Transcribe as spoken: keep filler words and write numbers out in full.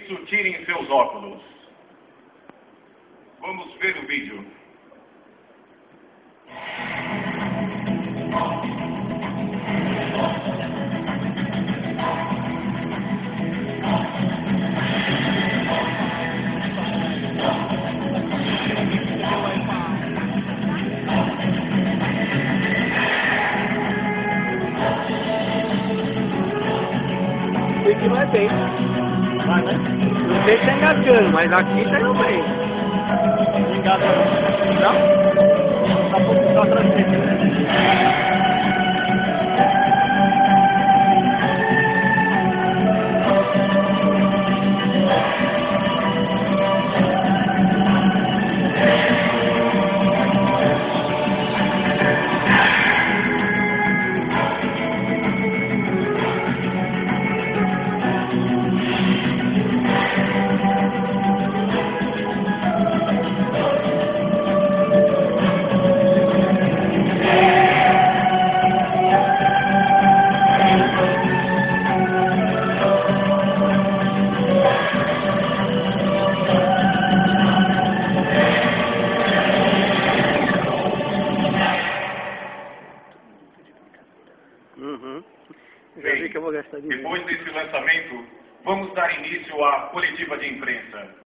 isso, tirem seus óculos. Vamos ver o vídeo. Aqui vai bem. Vai, né? Não sei se tá engasgando, mas aqui tá indo bem. Não engasga não? Não? Tá um pouco só pra frente, né? Uhum. Já vi que eu vou gastar dinheiro. Depois desse lançamento, vamos dar início à coletiva de imprensa.